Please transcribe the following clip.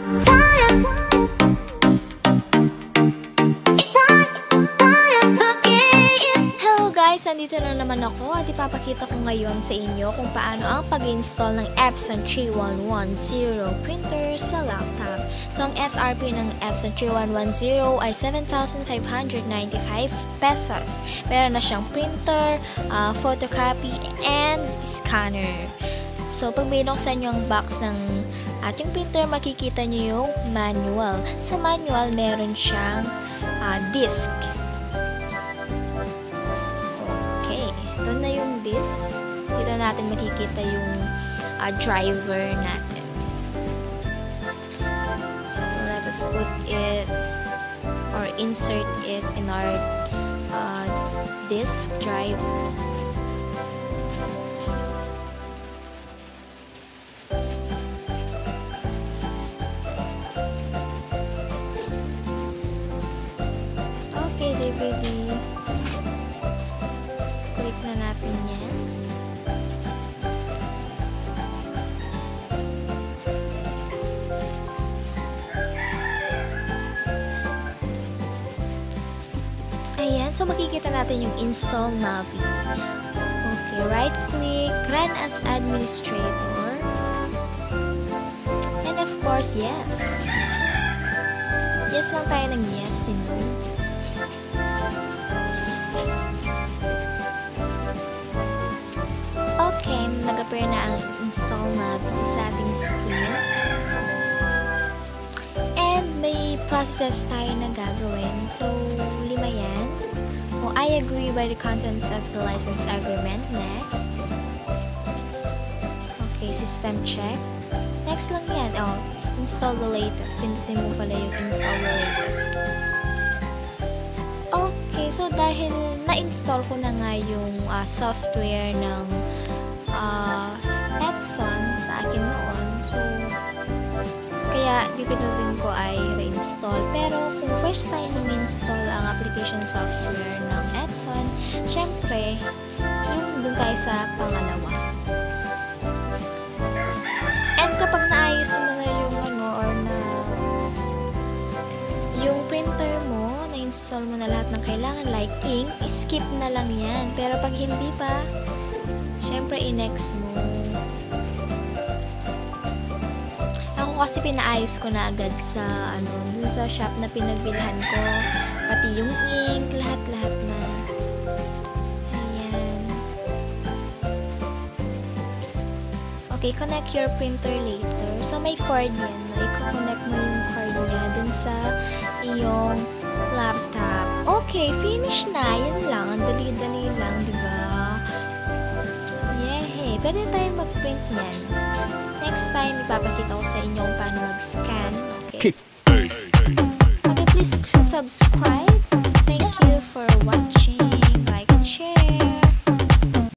Hello guys! Nandito na naman ako at ipapakita ko ngayon sa inyo kung paano ang pag-install ng Epson 3110 printer sa laptop. So, ang SRP ng Epson 3110 ay 7,595 pesos. Meron na siyang printer, photocopy, and scanner. So, pag binuksan nyo ang box ng ating printer, makikita nyo yung manual. Sa manual, meron siyang disk. Okay, ito na yung disk. Dito natin makikita yung driver natin. So, let us put it or insert it in our disk drive. Okay, DVD. Click na natin yan. Ayan, so makikita natin yung install Navi. Okay, right click, run as administrator. And of course, yes. Yes lang tayo ng yes, Okay, nag-appear na ang install Navi sa ating screen. And may process tayo na gagawin. So, 5 yan. I agree by the contents of the license agreement. Next. Okay, system check. Next lang yan. Install the latest. Pindutin mo pala yung install the latest. Okay, so dahil na-install ko na nga yung software ng Epson sa akin noon. So, kaya pipindutin ko ay reinstall. Pero kung first time i-install ang application software ng Epson, syempre, yung dun tayo sa pangalawa. And kapag naayos mo na yung yung printer mo, na-install mo na lahat ng kailangan, like ink, skip na lang yan. Pero pag hindi pa, syempre i-next mo. Ako kasi pinaayos ko na agad sa dun sa shop na pinagbilhan ko, pati yung ink, lahat-lahat na. Ayan. Okay, connect your printer later. So may cord yan, no? I-connect mo yung cord niya dun sa iyong laptop. Okay, finish na. Yan lang. Ang dali-dali lang, di ba? Yehey! Pwede tayo mag-print yan. Next time, ipapakita ko sa inyo kung paano mag-scan. Okay. Okay, please subscribe.